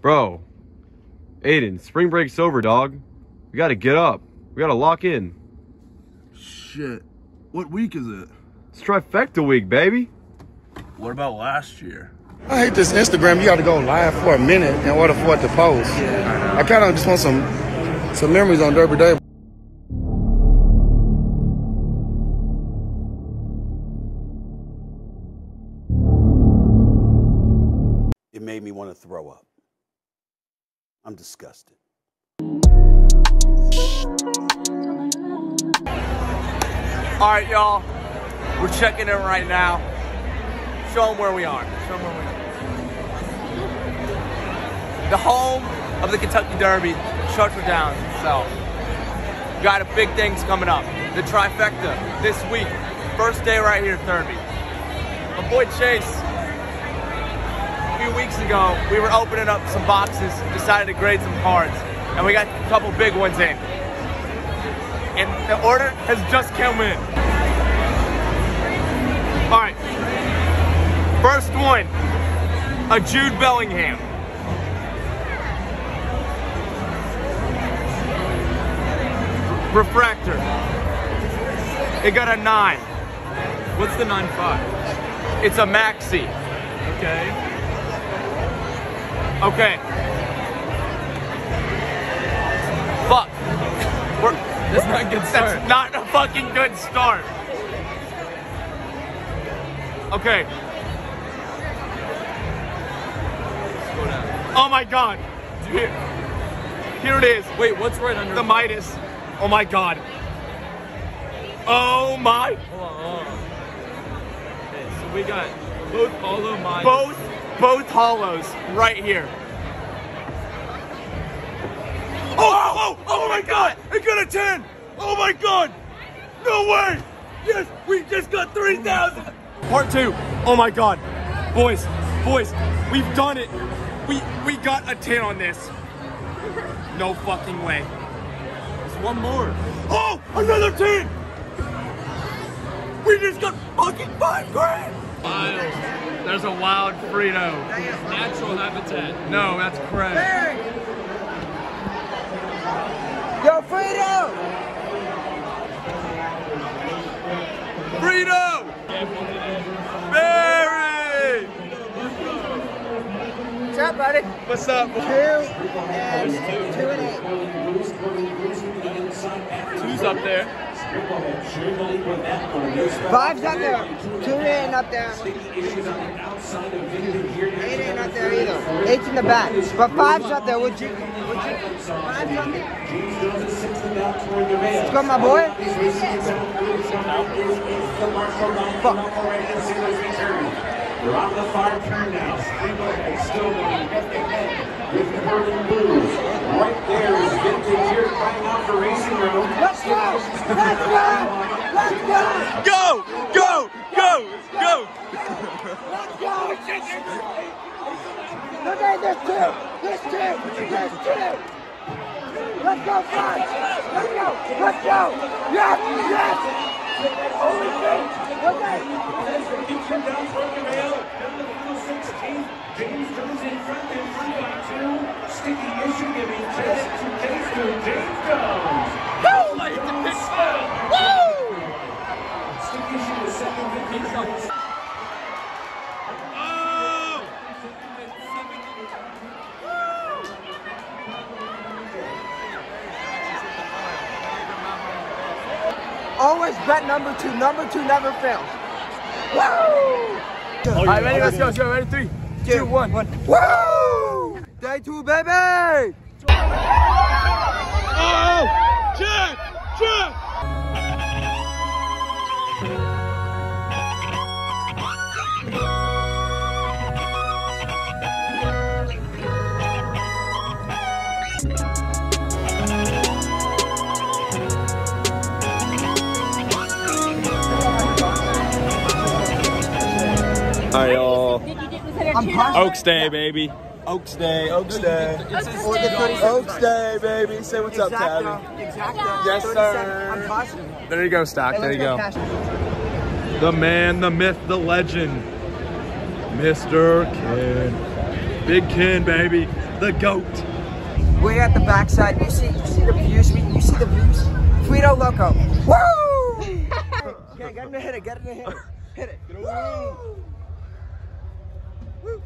Bro, Aiden, spring break's over, dog. We gotta get up. We gotta lock in. Shit. What week is it? It's trifecta week, baby. What about last year? I hate this Instagram. You got to go live for a minute in order for it to post. Yeah, I kind of just want some memories on Derby Day. It made me want to throw up. I'm disgusted. All right, y'all. We're checking in right now. Show them where we are. Show them where we are. The home of the Kentucky Derby, Churchill Downs itself. Got a big things coming up. The trifecta this week. First day right here at Thurby. My boy Chase, a few weeks ago, we were opening up some boxes, decided to grade some cards, and we got a couple big ones in. And the order has just come in. All right, first one, a Jude Bellingham. Refractor. It got a 9. What's the 9.5? It's a maxi. Okay. Okay. Fuck. That's not a good start. That's not a fucking good start. Okay. Oh my god. Dude. Here it is. Wait, what's right under the Midas? Oh my god. Oh my. Hold on. Okay, so we got both hollow Midas. Both hollows right here. Oh my god! I got a 10! Oh my god! No way! Yes, we just got 3,000! Part 2. Oh my god. Boys, we've done it. We got a 10 on this. No fucking way. There's one more. Oh, another 10! We just got fucking 5 grand! Wild. There's a wild Frito. Natural habitat. No, that's correct. Yo, Frito! Frito! Barry! What's up, buddy? What's up? 2 and 2 and 8. 2's up there. 5's up there. 2 ain't up there. 8 ain't up there either. 8's in the back. But 5's up there. Would you? 5's up there. Let's go, my boy. Fuck. We're on the far turn now. Still going with purple and blue. Right there is Vintage here crying out for racing room. Let's go! Let's go! Let's go! Go! Go! Go! Go! Let's go! Look at this 2! This 2! This 2! Let's go, 5! Let's go! Let's go! Yes! Yes! Holy shit! Okay! Down toward the rail. Down to the 16th. James Jones in front by 2. Sticky issue giving chase to James Jones. Woo! Like the big spell! Woo! Sticky issue is second. Always bet number 2. Number 2 never fails. Woo! All right, ready? Let's go. Ready? 3, 2, 1. Woo! Day 2, baby! Oh! Jack! All right, y'all. I'm Oaks Day, baby. Oaks Day. Oaks Day. Oaks Day, baby. Say what's up, Tabby. Exacto. Yes, sir. I'm positive. There you go, Stock. There you go. The man, the myth, the legend, Mr. Kid. Big Ken, baby. The GOAT. Way at the backside. You see the views. You see the views. Frito Loco. Woo! Okay, get him to hit it. Get him to hit it. Hit it. Woo! Woo!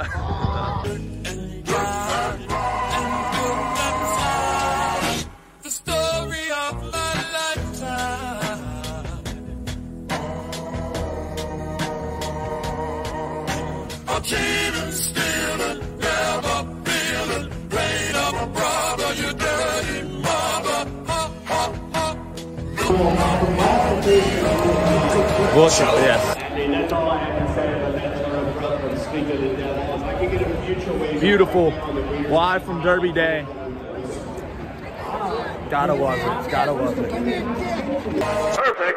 The story of my lifetime. I'm cheating, stealing, never feeling. Rain up a brother, you dirty mother. Ha, ha, ha. Bullshit, yes. That's all I have to say about that term from Speak of the Devil. I could get a future way. Beautiful. Live from Derby Day. Gotta love it. Gotta love it. Perfect.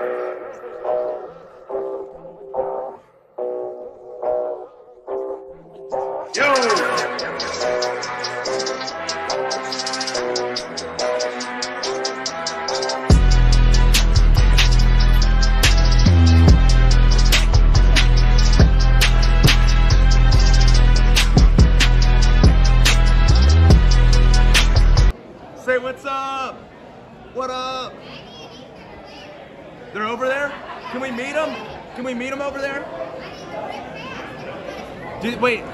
Say what's up? What up? They're over there? Can we meet them? Can we meet them over there? Wait.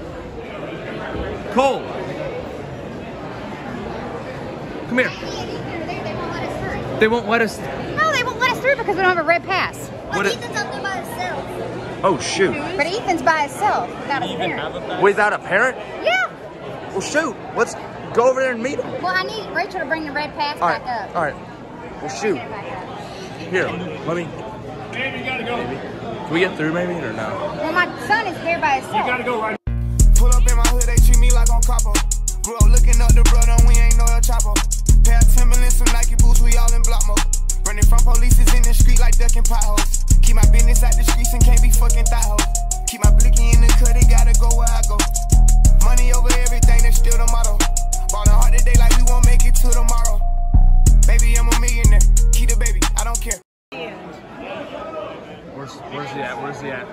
Cole. Come here. They won't let us. No, they won't let us through because we don't have a red pass. What Ethan's up there by himself. Oh, shoot. But Ethan's by himself without a parent. Without a parent? Yeah. Well, shoot. Let's go over there and meet them. Well, I need Rachel to bring the red pass All right. back up. All right. Well, shoot. Here, let me. Baby, you gotta go. Can we get through maybe or no? Well, my son is here by himself. You gotta go right. Pull up in my hood, they treat me like I'm copper. Grew up looking up the brother, we ain't no El Chapo. Pair of Timberlands, some Nike boots, we all in block mode. Running from polices in the street like ducking potholes. Keep my business out the streets and can't be fucking thought hoes. Keep my blicky in the cut, they gotta go where I go. Money over everything, that's still the motto. Ballin' hard today like we won't make it till tomorrow. Baby, I'm a millionaire. Keep the baby, I don't care. Where's he at? Where's he at?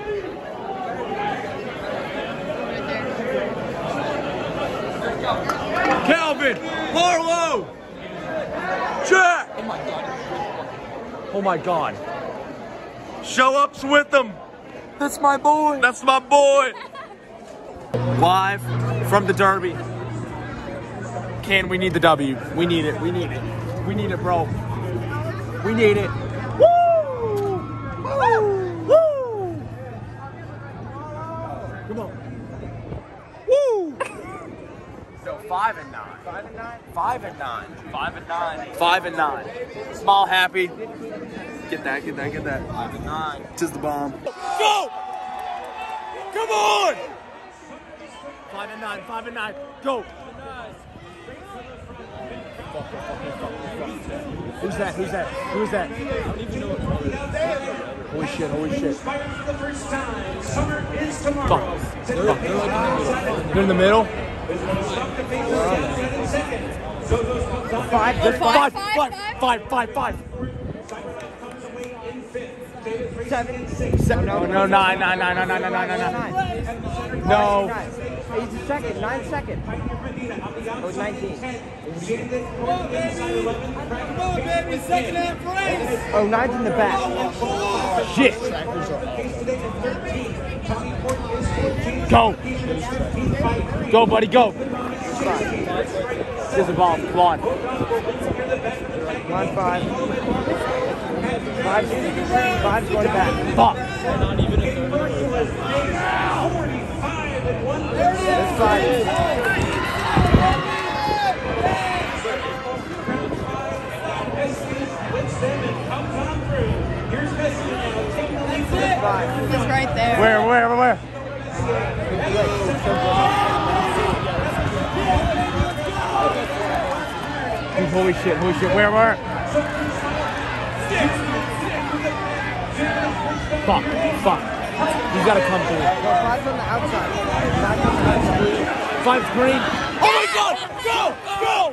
Calvin! Harlow! Jack! Oh my god. Oh my god. Show ups with them. That's my boy. That's my boy. Live from the Derby. Ken, we need the W. We need it. We need it. We need it, bro. We need it. Woo! Woo! Woo! Come on. Woo! So 5 and 9. 5 and 9. 5 and 9. 5 and 9. 5 and 9. Small, happy. Get that. Get that. Get that. 5 and 9. Tis the bomb. Go! Come on! 5 and 9. 5 and 9. Go! Who's that? Who's that? Who's that? I don't even know what color it is. Holy shit, holy shit. For the first time, summer is tomorrow. Fuck. They're in the middle? Five. 7. No, 9. No. 8 seconds, 9 seconds. Oh, 19. Oh, 9's in the back. Shit. Go. Go, buddy, go. There's a ball. Come on. 1, 5. 5's going back. Fuck. That's 5. He's right there. Where? Holy shit, where? Fuck. He's gotta come through. No, 5's on the outside. 5's on the outside. 5's green. Oh my god! Go!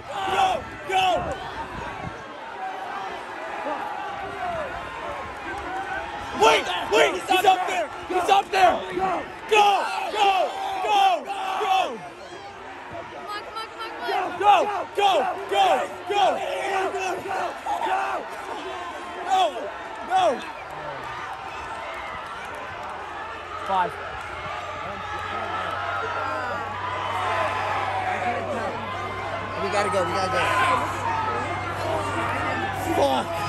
Wait! He's up there! Go! No! 5. We gotta go. Fuck!